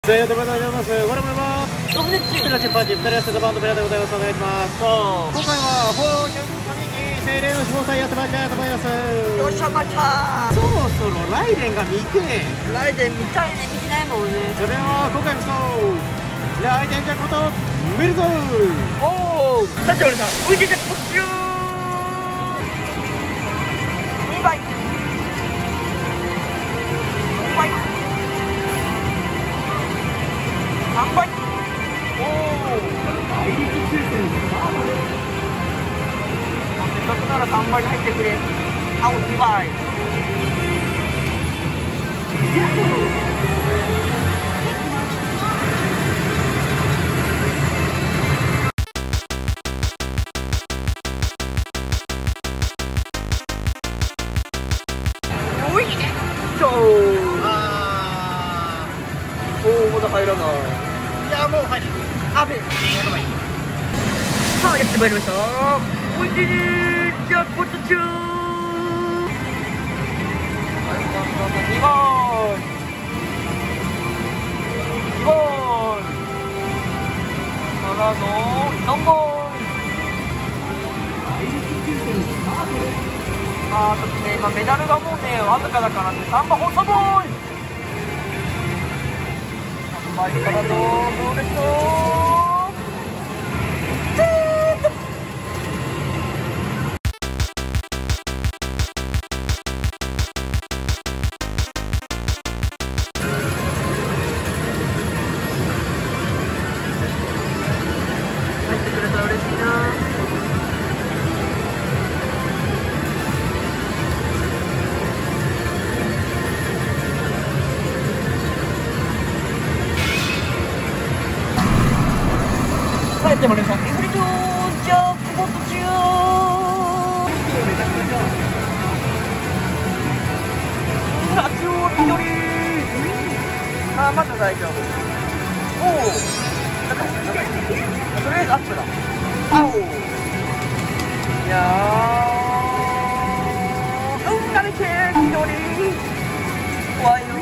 ということでございます。我々は6年チームのチンパンジー2人合わせたバンドペラでございます。お願いします。今回はフォーキャンパニー精霊の詳細やってまいりたいと思います。 よっしゃまたそろそろライデンが見てライデン見たいね。見てないもんね。 それでは今回こそライデンじゃこと見るぞ。 おおさて俺さん浮いててこっちよ2倍2倍3倍。おおせっかくなら3倍に入ってくれ。青2倍。おいしょおおまだ入らない。 いやもう入る。 あべさあやってまいりました。おいしいねじゃあこっちゅー2番からの4本。ちょっとね今メダルがもうねわずかだからね3番細ボーイ3倍からのどうでしょう。帰ってもらいました。エフリトーじゃあ久保とちゅーラジオ緑まだ大丈夫。おおとりあえずアップだ。あおいやーなめて緑怖いよ。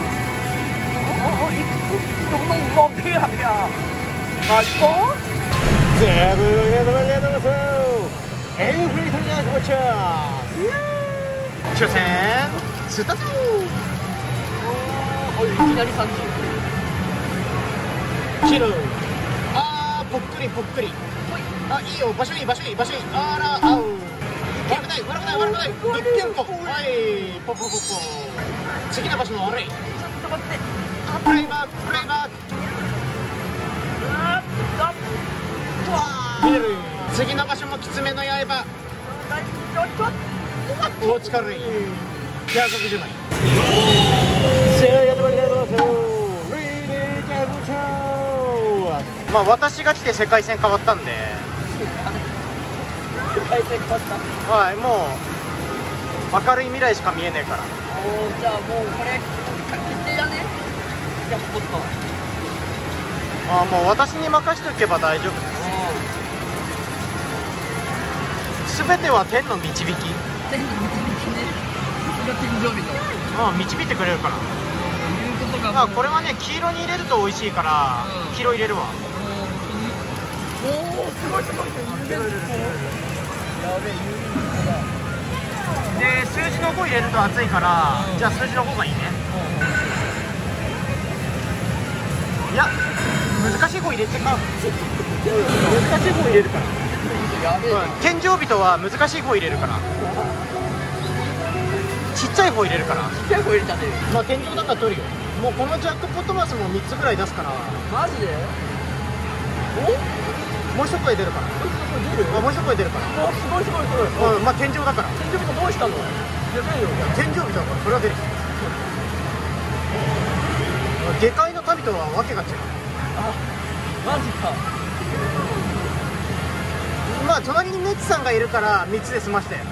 どんどんピヤピヤマジか全部ありがとうございます。エンフリートになっちゃう。初戦スタート。 おいきなり30 キロ。ぽっくりぽっくり。あいいよ場所いい場所いい場所いい。あらあう悪くない悪くない悪くない。一件ポはいポポポポ。次の場所も悪い。 ちょっと待ってプレイバックプレイバック。見える。次の場所もきつめの刃。お力いい。160枚。まあ私が来て世界戦変わったんで。 世界戦勝った。 はいもう明るい未来しか見えねえから。 おじゃあもうこれ決定だね。じゃあスポット。 もう私に任せておけば大丈夫です。すべては天の導き。 天の導きね。それが天井人。 導いてくれるから。 いうことがこれはね黄色に入れると美味しいから、黄色入れるわ。 おおすごいすごい。やべえで数字の5入れると熱いから、じゃあ数字の5がいいね。いや難しい方入れてか。難しい方入れるから。天井人は難しい方入れるから。ちっちゃい方入れるから。 ちっちゃい子入れたね。 まあ天井だから取るよ。もうこのジャックポットマスも3つぐらい出すから。 マジでもう一声出るから。もう一声出るから。 すごいすごいすごい。 まあ天井だから。 天井人どうしたの。やべえよ。 天井人だからこれは出る。下界の民とはわけが違う。 マジか。 まあ隣にネッツさんがいるから3つで済まして。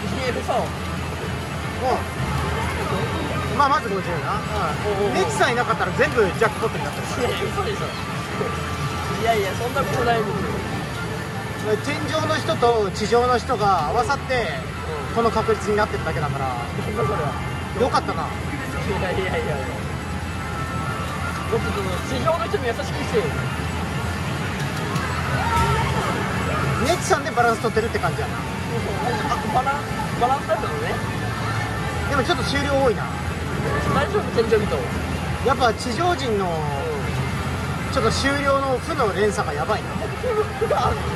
まあまず50な。ネッツさんいなかったら全部ジャックポットになってるから。 嘘でしょ。いやいやそんなことないもん。 天井の人と地上の人が合わさってこの確率になってるだけだから。よかったな。 いやいやいやもっと地上の人に優しくしてよ。 ネチさんでバランス取ってるって感じやな。 バランスだったのね。 でもちょっと終了多いな。 大丈夫、天井見と。 やっぱ地上人のちょっと終了の負の連鎖がやばいな。 負があるのね。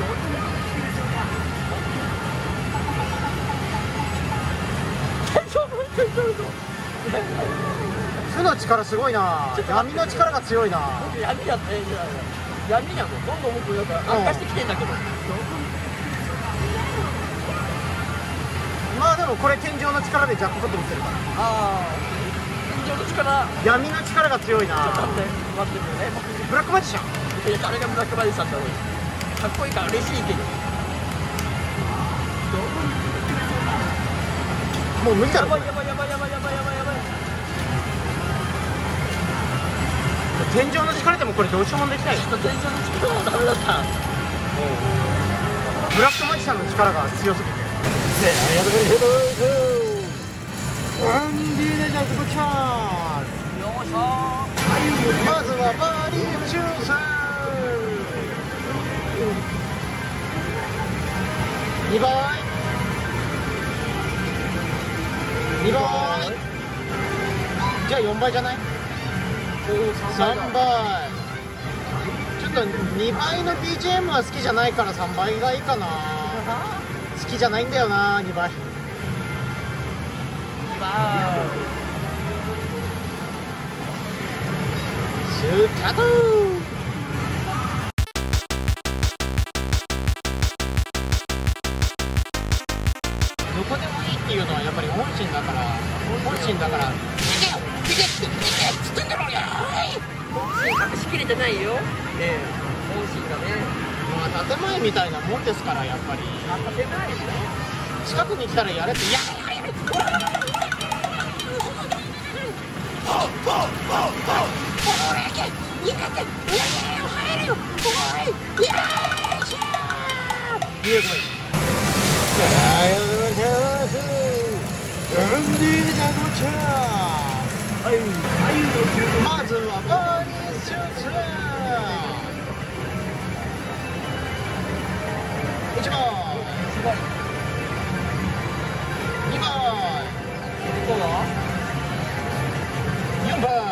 負の力すごいな。闇の力が強いな。 闇やって闇やもん。どんどん僕なんか悪化してきてんだけど。 まあでもこれ天井の力でジャックポット打ってるから。 ああ、天井の力。 闇の力が強いな。 待ってるね。 ブラックマジシャン。 いや、あれがブラックマジシャンだろう。かっこいいから嬉しいけど。 もう無理だろ。 やばい。 天井の力でもこれどうしようもできない。 天井の力はダメだった。 ブラックマジシャンの力が強すぎて。アンディ・レジャーズチャーズ。 よっしゃまずはバーディージュース。2倍2倍じゃあ4倍じゃない？3倍。ちょっと2倍の BGM は好きじゃないから3倍がいいかな。好きじゃないんだよな2倍。スタート。どこでもいいっていうのはやっぱり本心だから。行けって言ってんだろうよ。 隠しきれてないよ。本心だね。 まあ建前みたいなもんですからやっぱり。 建前ね。 近くに来たらやれってやれ。まずはバーディーシュート。1番2番4番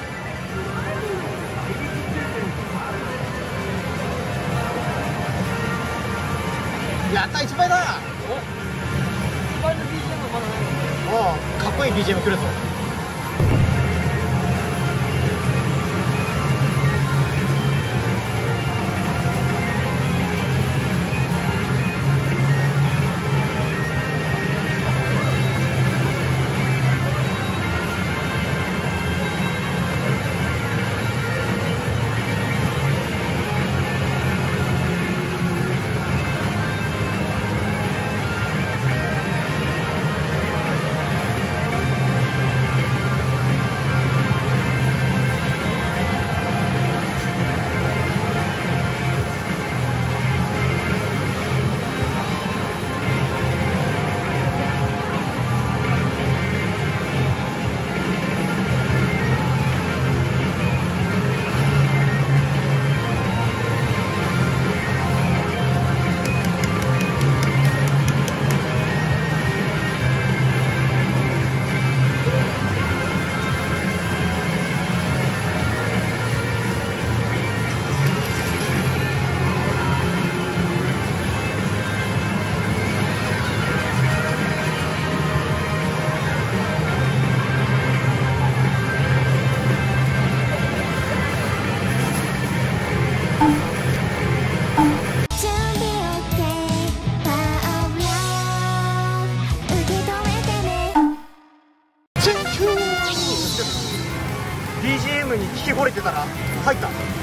やった1倍だ。 1倍の BGM まだないの？ ああ、かっこいい BGM 来るぞ。BGM に聞き惚れてたら入った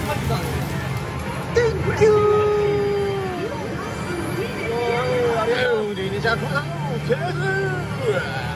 。Thank you。ありがとう。リニジャーコさんケース。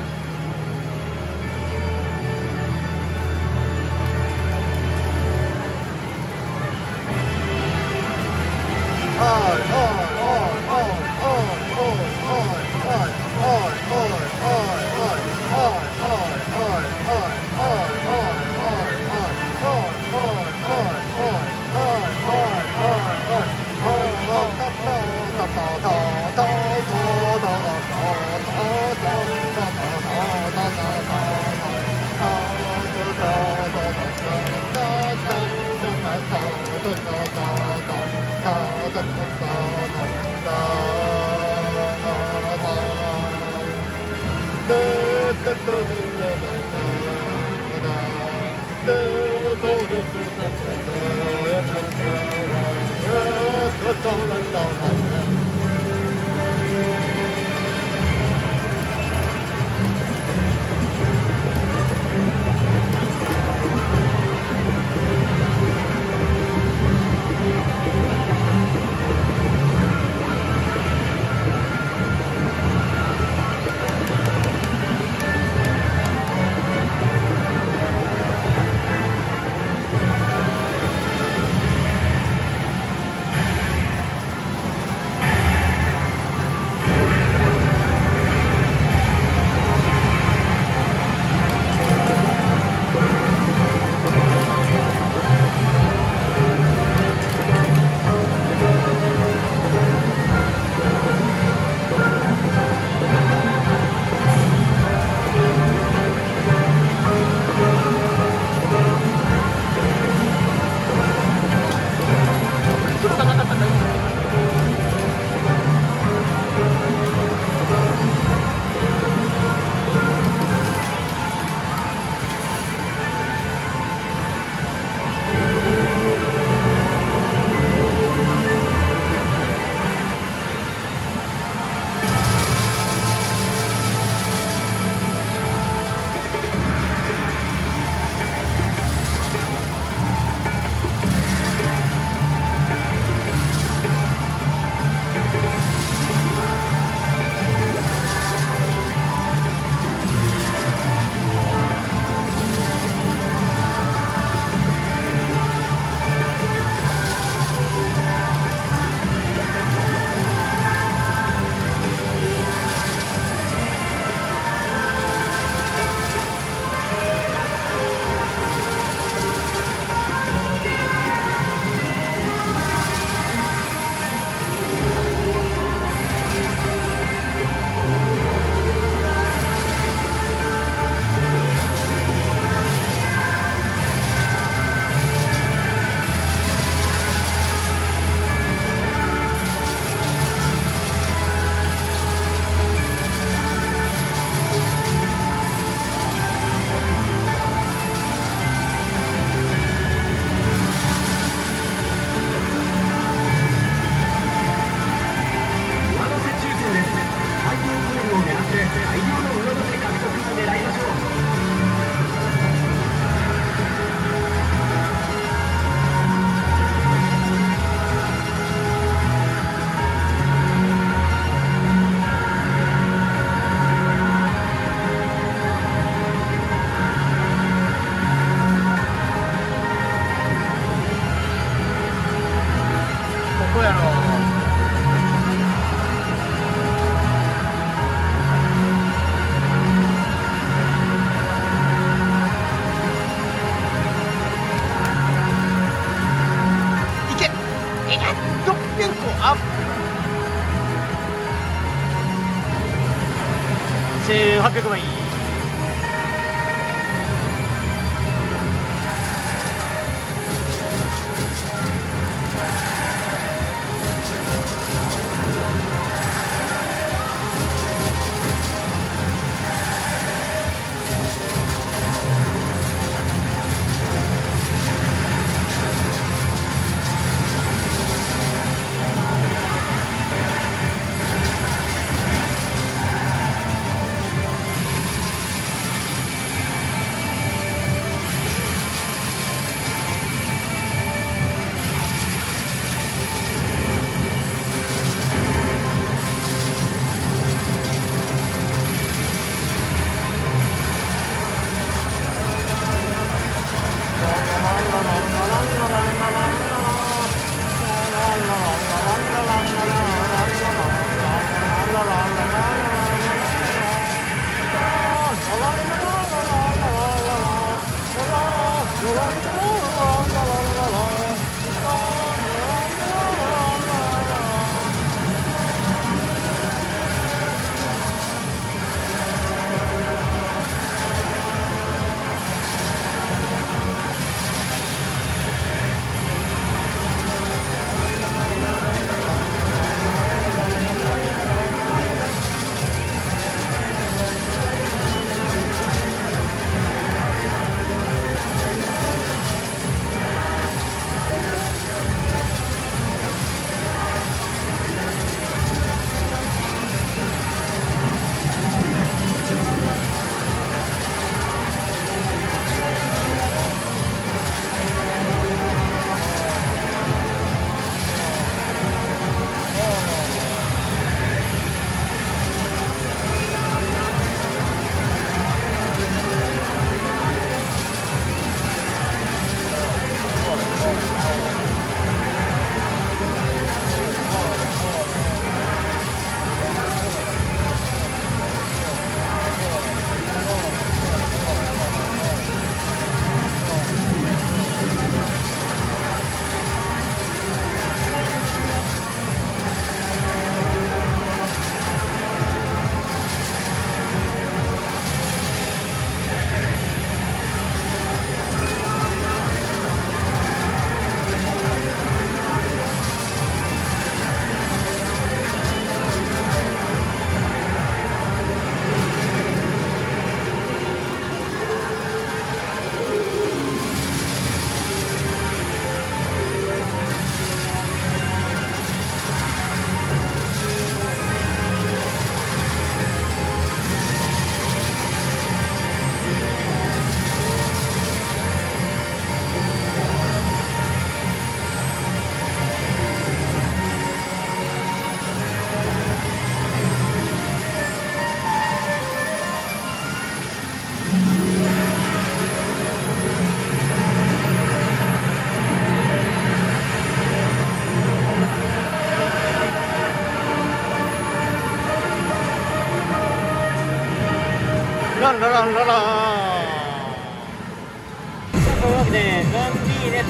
1800枚。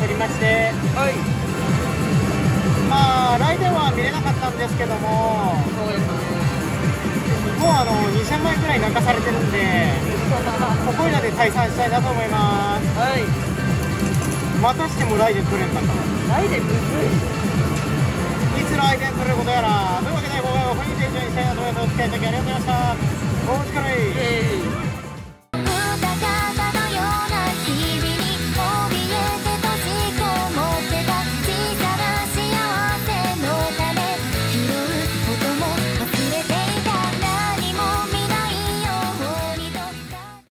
取りまして、 はい。 まあライデンは見れなかったんですけども、 そうですね。 もう2000枚ぐらい泣かされてるんで、ここいらで退散したいなと思います。 はい。 またしてもライデン取れんかった。 ライデンむずい。 いつライデン取れることやら。というわけで今回はこれにて以上にしたいなと思います。お付き合いいただきありがとうございました。お疲れ。